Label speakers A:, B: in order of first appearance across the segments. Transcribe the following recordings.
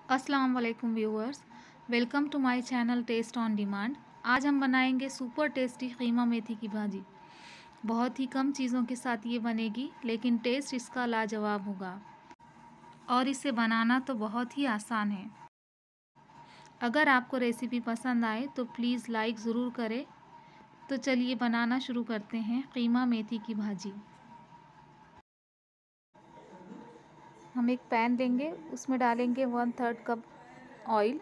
A: अस्सलाम वालेकुम viewers, welcome to my channel taste on demand. आज हम बनाएंगे सुपर टेस्टी कीमा मेथी की भाजी। बहुत ही कम चीज़ों के साथ ये बनेगी, लेकिन टेस्ट इसका लाजवाब होगा और इसे बनाना तो बहुत ही आसान है। अगर आपको रेसिपी पसंद आए तो प्लीज़ लाइक ज़रूर करें। तो चलिए बनाना शुरू करते हैं कीमा मेथी की भाजी। हम एक पैन लेंगे, उसमें डालेंगे 1/3 कप ऑयल।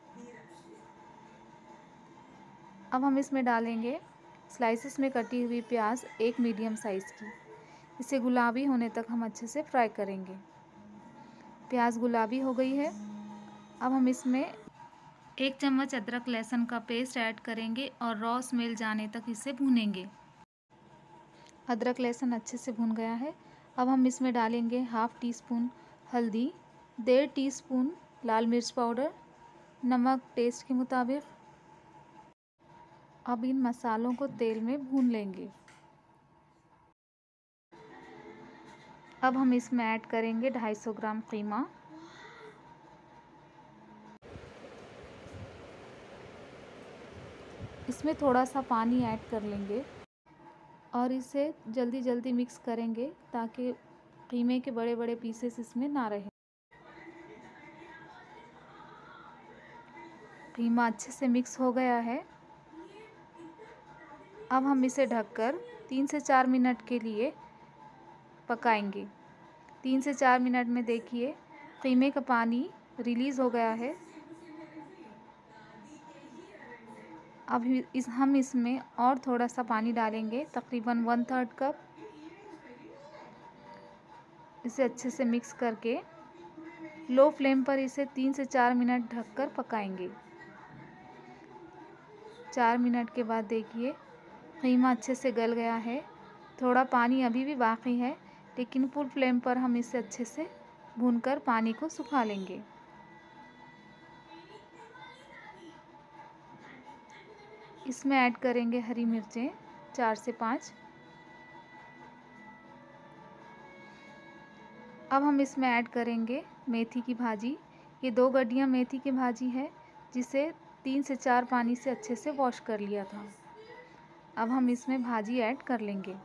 A: अब हम इसमें डालेंगे स्लाइसेस में कटी हुई प्याज, एक मीडियम साइज़ की। इसे गुलाबी होने तक हम अच्छे से फ्राई करेंगे। प्याज गुलाबी हो गई है। अब हम इसमें 1 चम्मच अदरक लहसुन का पेस्ट ऐड करेंगे और रॉ स्मेल जाने तक इसे भूनेंगे। अदरक लहसुन अच्छे से भून गया है। अब हम इसमें डालेंगे 1/2 टीस्पून हल्दी, 1.5 टीस्पून लाल मिर्च पाउडर, नमक टेस्ट के मुताबिक। अब इन मसालों को तेल में भून लेंगे। अब हम इसमें ऐड करेंगे 250 ग्राम कीमा। इसमें थोड़ा सा पानी ऐड कर लेंगे और इसे जल्दी जल्दी मिक्स करेंगे ताकि कीमे के बड़े बड़े पीसेस इसमें ना रहे। कीमा अच्छे से मिक्स हो गया है। अब हम इसे ढककर 3 से 4 मिनट के लिए पकाएंगे। 3 से 4 मिनट में देखिए कीमे का पानी रिलीज़ हो गया है। अब हम इसमें और थोड़ा सा पानी डालेंगे, तकरीबन 1/3 कप। इसे अच्छे से मिक्स करके लो फ्लेम पर इसे 3 से 4 मिनट ढककर पकाएंगे। 4 मिनट के बाद देखिए कीमा अच्छे से गल गया है। थोड़ा पानी अभी भी बाकी है, लेकिन फुल फ्लेम पर हम इसे अच्छे से भूनकर पानी को सुखा लेंगे। इसमें ऐड करेंगे हरी मिर्चें 4 से 5। अब हम इसमें ऐड करेंगे मेथी की भाजी। ये 2 गड्डियाँ मेथी की भाजी है, जिसे 3 से 4 पानी से अच्छे से वॉश कर लिया था। अब हम इसमें भाजी ऐड कर लेंगे।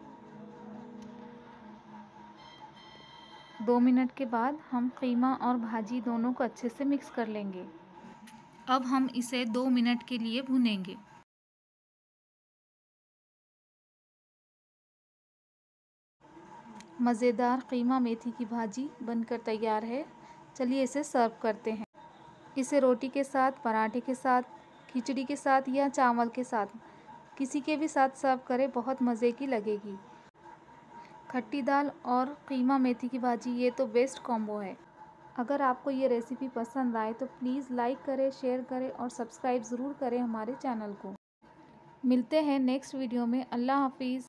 A: 2 मिनट के बाद हम कीमा और भाजी दोनों को अच्छे से मिक्स कर लेंगे। अब हम इसे 2 मिनट के लिए भूनेंगे। मज़ेदार कीमा मेथी की भाजी बनकर तैयार है। चलिए इसे सर्व करते हैं। इसे रोटी के साथ, पराठे के साथ, खिचड़ी के साथ या चावल के साथ, किसी के भी साथ सर्व करें, बहुत मज़े की लगेगी। खट्टी दाल और कीमा मेथी की भाजी, ये तो बेस्ट कॉम्बो है। अगर आपको ये रेसिपी पसंद आए तो प्लीज़ लाइक करें, शेयर करें और सब्सक्राइब ज़रूर करें हमारे चैनल को। मिलते हैं नेक्स्ट वीडियो में। अल्लाह हाफिज़।